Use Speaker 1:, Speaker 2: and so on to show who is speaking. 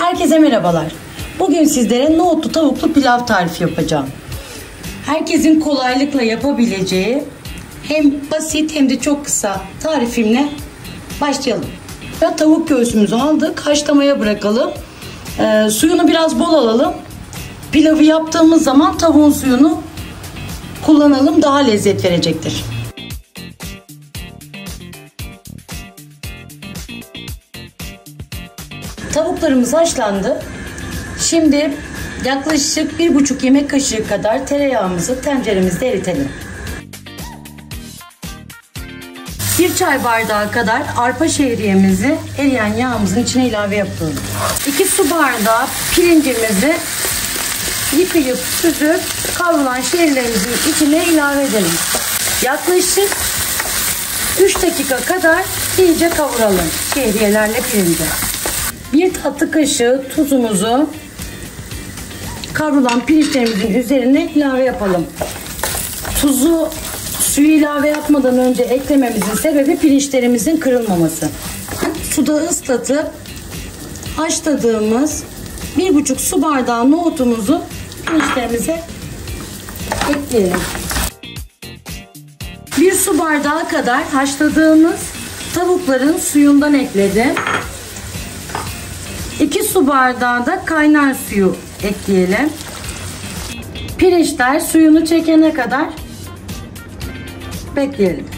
Speaker 1: Herkese merhabalar. Bugün sizlere nohutlu tavuklu pilav tarifi yapacağım. Herkesin kolaylıkla yapabileceği hem basit hem de çok kısa tarifimle başlayalım. Tavuk göğsümüzü aldık. Haşlamaya bırakalım. Suyunu biraz bol alalım. Pilavı yaptığımız zaman tavuğun suyunu kullanalım. Daha lezzet verecektir. Tavuklarımız haşlandı. Şimdi yaklaşık 1,5 yemek kaşığı kadar tereyağımızı tenceremizde eritelim. 1 çay bardağı kadar arpa şehriyemizi eriyen yağımızın içine ilave yapalım. 2 su bardağı pirincimizi yıkayıp süzüp kavrulan şehriyerimizin içine ilave edelim. Yaklaşık 3 dakika kadar iyice kavuralım şehriyelerle pirinci. 1 tatlı kaşığı tuzumuzu kavrulan pirinçlerimizin üzerine ilave yapalım. Tuzu suyu ilave yapmadan önce eklememizin sebebi pirinçlerimizin kırılmaması. Suda ıslatıp haşladığımız 1,5 su bardağı nohutumuzu pirinçlerimize ekleyelim. 1 su bardağı kadar haşladığımız tavukların suyundan ekledim. 2 su bardağı da kaynar suyu ekleyelim. Pirinçler suyunu çekene kadar bekleyelim.